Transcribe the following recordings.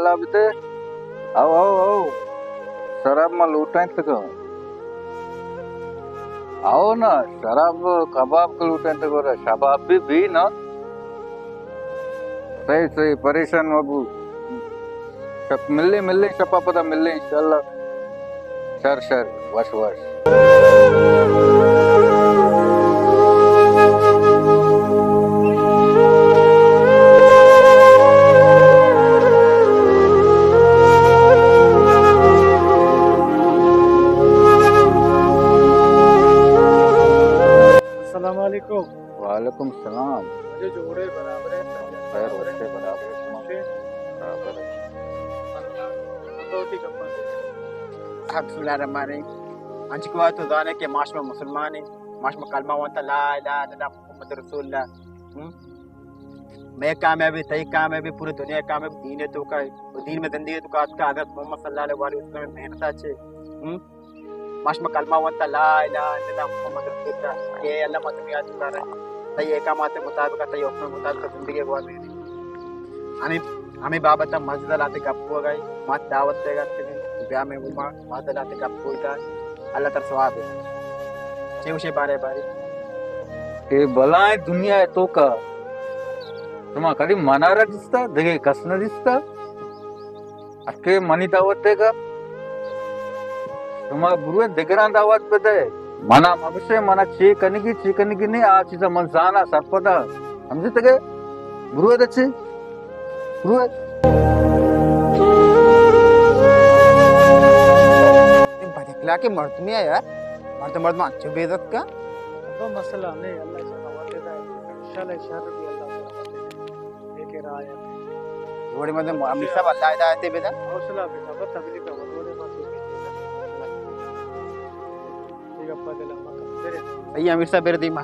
वाला भी थे। आओ आओ आओ, शराब में लूटाएं तक आओ ना, शराब कबाब के लूटाएं तक शबाब भी ना। सही सही परेशान बाबू, मिलने मिलने शपा पता मिलने इंशाल्लाह। शर शर वश वश। वालेकुम सलाम। मुझे जोड़े बराबर है, खैर वैसे बराबर है, बराबर है। बिस्मिल्लाहिर्रहमानिर्रहीम। अंच को तो जाने के माश में मुसलमान है, माश में कलमा वंता ला इलाहा इल्लल्लाह मुहम्मद रसूलुल्लाह। मैं कामयाबी तई कामयाबी पूरी दुनिया कामयाबी दीन है तो का दीन में जिंदगी तो का हज़रत मोहम्मद सल्लल्लाहु अलैहि वसल्लम मेहनत अच्छे माश में कलमा वंता ला इलाहा इल्लल्लाह मुहम्मद रसूलुल्लाह। ये अल्लाह मत दुनिया तो कर तई एकामात मुताबिक तई हुक्म मुताबिक जिंदगी गवा मेरी हमें बाबत मस्जिद लाते गप हो गई मत दावत देगा ब्याह में वो मस्जिद लाते गप होता अल्लाह तर सवाब है चेवशे बारे बारे ये बलाए दुनिया है तो का तुम्हा कभी मनारा दिसता देगे कसना दिसता अके मनी दावत देगा तुम्हा बुरुए दिगरा दावत पे दे मना मबसे मना चीकनी की नहीं आ चीज़ मनसाना सरपदा समझे तके बुरुए दचे बुरुए भटकला के मर्द में है यार मर्द में अच्छे बेइज्जत का वो मसला नहीं अल्लाह से हवाले दा इंशाल्लाह शर भी अल्लाह लेके रहा है थोड़ी मतलब हमेशा अल्लाह हिदायत दे बेटा हौसला बेटा बस तबलीग का थोड़े मासूम ठीक है पता लगा तेरे भैया हमेशा बेर दी मां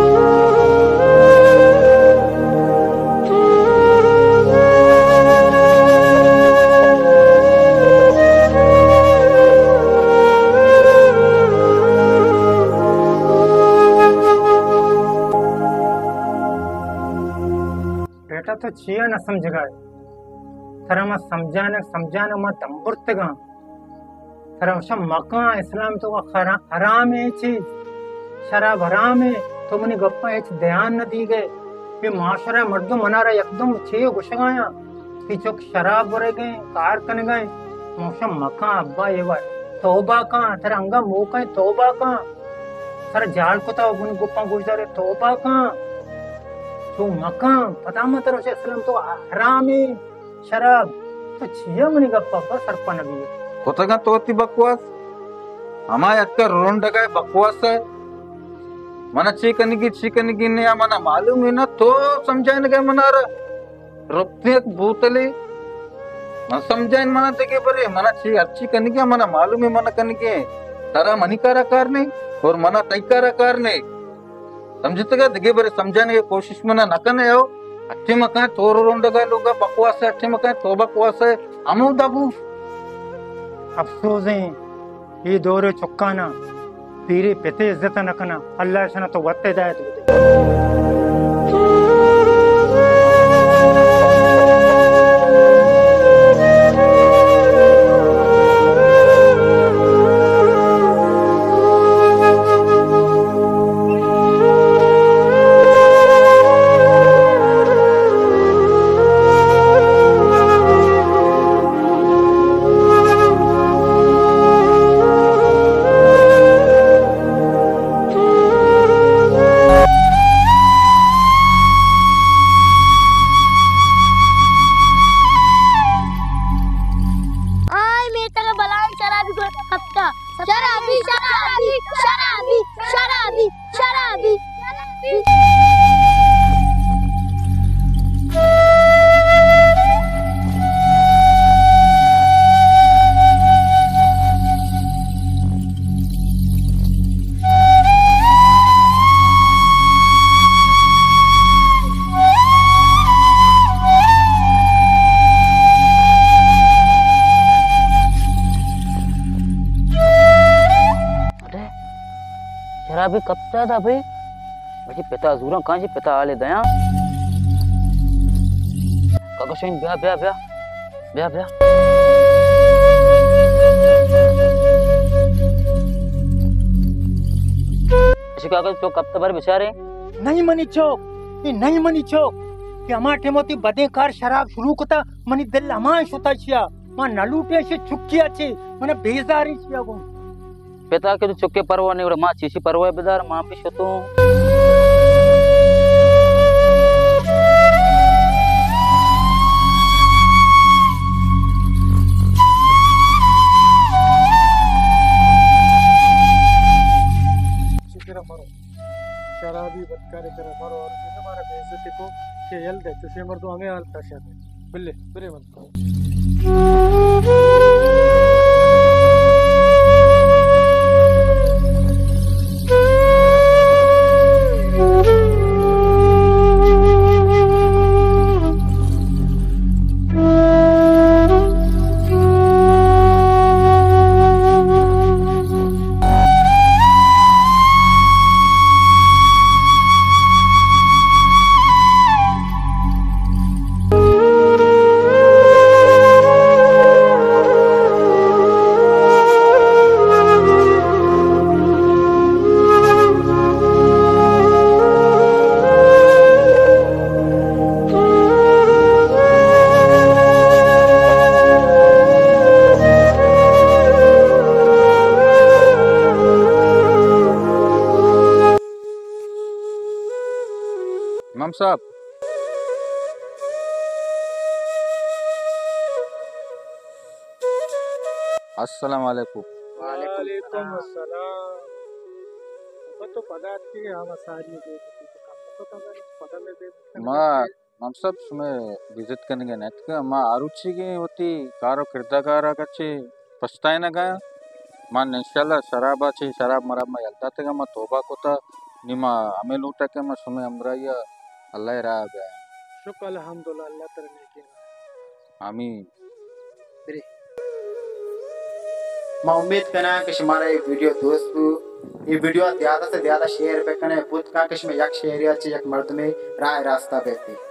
तो छिया न समझ गए थरा में समझाने में तंबुर्त गा थरा शम मका इस्लाम तो हराम है चीज शराब हराम है तो मनी गप्पा है ध्यान न दी गए फिर माशरा मर्दो मनारा एकदम छियो गुशगाया पिछो शराब भरे गए कार कन गए मौसम मका अब्बा ये बार तौबा का थरा अंगा मुंह का तौबा का थरा जाल को तो गुन गुप्पा गुजरे तौबा का तो मकान पता मत रहो इस्लाम तो हराम है शराब तो छिया मनी गप्पा पर सरपा नबी कोतगा तोती बकवास हमारे अक्का रोन डगा बकवास है मना चीकनी की ने मना मालूम है ना तो समझाने के मना रोपने बोतले मन समझाइन मना देखे बरे मना ची अच्छी कनी क्या मना मालूम है मना कनी के तारा मनिकारा कार नहीं और मना तैकारा कार नहीं समझते का दिगे बरे समझाने की कोशिश में ना नकने हो अच्छे मकान तोरो रोंडगा लोगा बकवास है अच्छे मकान तो बकवास है अमू दाबू अफसोस है ये दौरे चुक्काना पीरे पेते इज्जत न करना अल्लाह शना तो वत्ते दायत अभी कब तक था भाई मुझे पिता जूरा कहाँ जी पिता आले दया काका शोइन ब्याह ब्याह ब्याह ब्याह ब्याह इसी कागज तो कब तक बेचारे नहीं मनी चौक, ये नहीं मनी चौक कि हमारे टेमोती बदेकार शराब शुरू कोता मनी दिल हमारे शुता छिया मां नलूटे से चुकिया छे मने बेजारी छिया गो पिता के तो चुके परवा नहीं माँ चीसी परवा बेदार माँ भी शो तो शराबी बदकारे करे मरो और हमारा बेइज्जती को के यल दे चुसे मर तो हमें हाल तशा दे बिल्ले बिरे मत इमाम साहब अस्सलाम वालेकुम। वालेकुम अस्सलाम तो पता थी हम सारी दे तो पता ले दे माँ इमाम साहब सुमे विजिट करने के नेट का माँ आरुचि की होती कारो किरदाकारा कच्चे पछताए ना गया माँ इंशाल्लाह शराब अच्छी शराब मराब में यलता थे माँ तोबा को था निमा हमें लूटा के माँ सुमे अमराया अल्लाह रहा गया शुक्र अल्हम्दुलिल्लाह अल्लाह तेरे नेकी आमीन। मैं उम्मीद करना कि हमारा ये वीडियो दोस्तों ये वीडियो ज़्यादा से ज़्यादा शेयर पे करें बुत का किश में यक शेयर या एक मर्द में राय रास्ता बेहती